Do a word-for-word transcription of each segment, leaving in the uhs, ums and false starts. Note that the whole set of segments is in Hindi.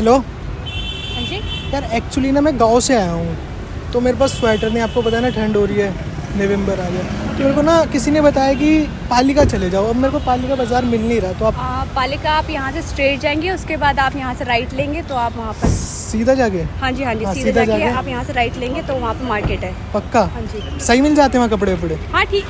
हेलो। हाँ जी यार एक्चुअली ना मैं गांव से आया हूँ, तो मेरे पास स्वेटर नहीं, आपको पता है ना ठंड हो रही है, नवंबर आ गया, तो मेरे को ना किसी ने बताया कि पालिका चले जाओ। अब मेरे को पालिका बाज़ार मिल नहीं रहा, तो आप आ, पालिका आप यहाँ से स्ट्रेट जाएंगे, उसके बाद आप यहाँ से राइट लेंगे तो आप वहाँ पर सीधा जाके। हाँ जी हाँ जी हाँ, सीधे सीधा जाके जाके। आप यहाँ से राइट लेंगे तो वहाँ पर मार्केट है। पक्का? हाँ जी सही मिल जाते हैं वहाँ कपड़े वपड़े? हाँ ठीक।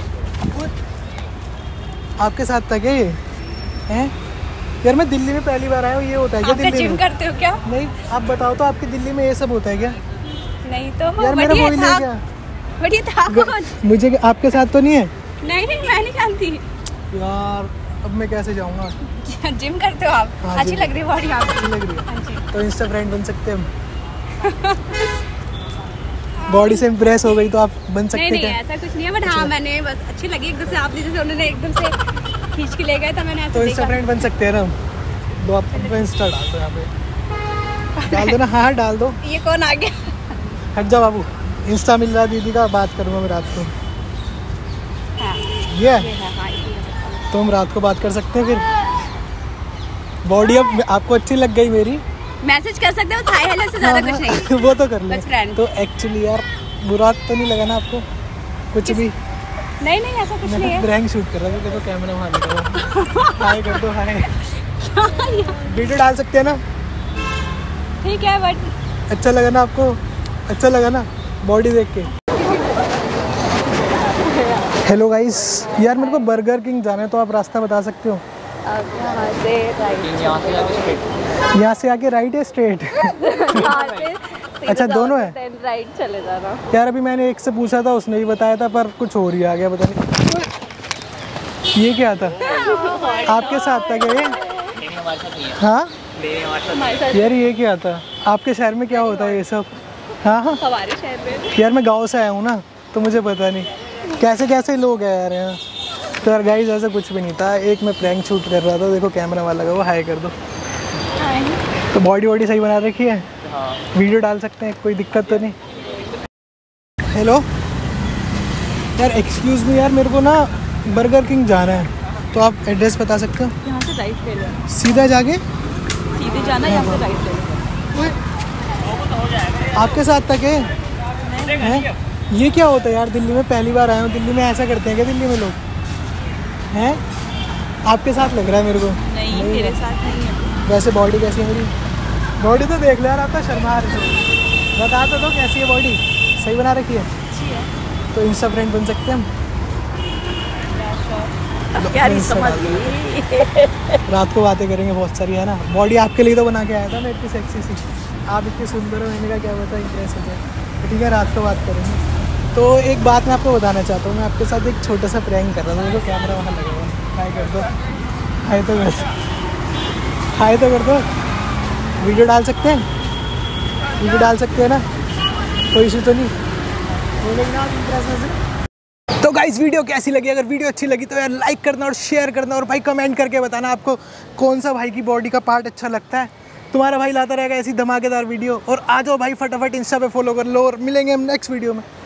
आपके साथ था क्या ये? हैं यार मैं दिल्ली में पहली बार आया हूँ, ये होता है क्या आप दिल्ली जिम में? करते हो क्या? नहीं, आप बताओ तो, आपकी दिल्ली में ये सब होता है क्या? नहीं तो यार मेरा वही ले था, गया। बढ़िया था कौन? मुझे आपके साथ तो नहीं है? नहीं नहीं मैं नहीं जानती। यार अब मैं कैसे जाऊँगा? जिम करते हो आप? हाँ, अच्छी जिम। लग रही है बॉडी आपकी। अच्छी लग रही है। हाँ जी तो इंस्टा फ्रेंड बन सकते हैं हम। बॉडी से इम्प्रेस हो गई तो आप बन सकते नहीं हैं नहीं क्या? ऐसा कुछ नहीं है, बट हाँ मैंने बस अच्छी लगी एकदम से, आपने जैसे उन्होंने एकदम से खींच के ले गए तो मैंने तो ऐसे इंस्टा देखा। फ्रेंड बन सकते हैं ना हम? दो आप अपना इंस्टा डाल दो यहाँ पे, डाल दो ना। हाँ डाल दो। ये कौन आ गया? हट जाओ बाबू, इंस्टा मिल रहा दीदी का, बात करूँगा मैं रात को। हाँ, ये है? ये है, हाँ, इसी में सकता हूँ। तो हम रात को बात कर सकते हैं फिर। बॉडी अब आपको अच्छी लग गई मेरी? मैसेज कर सकते हो, हाय हेलो से ज्यादा हाँ, कुछ नहीं। वो तो कर ले। बस friend। तो एक्चुअली यार बुरा तो नहीं लगा ना आपको कुछ भी? नहीं नहीं ऐसा कुछ नहीं मैं है। प्रैंक शूट कर रहा था, देखो कैमरा वहाँ लगा। हाय कर दो, हाय। वीडियो डाल सकते हैं ना? ठीक है बट अच्छा लगा ना आपको? अच्छा लगा ना बॉडी देख के? हेलो गाइस, यार मेरे को बर्गर किंग जाना है, तो आप रास्ता बता सकते हो? अब यहाँ से राइट, यहाँ से आके राइट है स्ट्रेट? यहाँ से अच्छा दोनों है? राइट चले जाना। यार अभी मैंने एक से पूछा था, उसने भी बताया था, पर कुछ और ही आ गया, पता नहीं ये क्या था। आपके साथ था क्या ये? हाँ यार ये क्या था? आपके शहर में क्या होता है ये सब? हाँ हाँ हमारे शहर में यार मैं गांव से आया हूँ ना, तो मुझे पता नहीं कैसे कैसे लोग हैं यार यहाँ। तो यार गाइस ऐसा कुछ भी नहीं था, एक मैं प्रैंक शूट कर रहा था, देखो कैमरा वाला का वो, हाई कर दो। तो बॉडी वॉडी सही बना रखी है? हाँ। वीडियो डाल सकते हैं, कोई दिक्कत तो नहीं? हेलो यार एक्सक्यूज़ मी यार, मेरे को ना बर्गर किंग जाना है, तो आप एड्रेस बता सकते हो? यहाँ से राइट ले लो, सीधा जाके सीधे जाना, यहाँ से राइट ले लो। आपके साथ तक है? हैं? ये क्या होता है यार, दिल्ली में पहली बार आया हूँ, दिल्ली में ऐसा करते हैं क्या दिल्ली में लोग? हैं? आपके साथ लग रहा है मेरे को। नहीं, नहीं मेरे साथ नहीं है। वैसे बॉडी कैसी है मेरी? बॉडी तो देख लो यार, आप तो शर्मा रहे हो। बता तो दो कैसी है बॉडी? सही बना रखी है? अच्छी है। तो इंस्टा फ्रेंड बन सकते हैं हम? अब क्या नहीं समझ रात को बातें करेंगे बहुत सारी, है ना? बॉडी आपके लिए तो बना के आया था मैं, इतनी सेक्सी सी, आप इतनी सुंदर हो, मैंने का क्या पता इंप्रेस हो जाए। ठीक है रात को बात करेंगे। तो एक बात मैं आपको बताना चाहता हूँ, मैं आपके साथ एक छोटा सा प्रैंक कर रहा था, देखो कैमरा वहाँ लगा हुआ है, हाई कर दो, हाई तो कर हाई तो कर दो। वीडियो डाल सकते हैं? वीडियो डाल सकते हैं ना? कोई इशू तो नहीं? हो गई ना आप इंप्रेस में? तो गाइस वीडियो कैसी लगी? अगर वीडियो अच्छी लगी तो यार लाइक करना और शेयर करना, और भाई कमेंट करके बताना आपको कौन सा भाई की बॉडी का पार्ट अच्छा लगता है। तुम्हारा भाई लाता रहेगा ऐसी धमाकेदार वीडियो। और आ जाओ भाई फटाफट इंस्टा पे फॉलो कर लो, और मिलेंगे हम नेक्स्ट वीडियो में।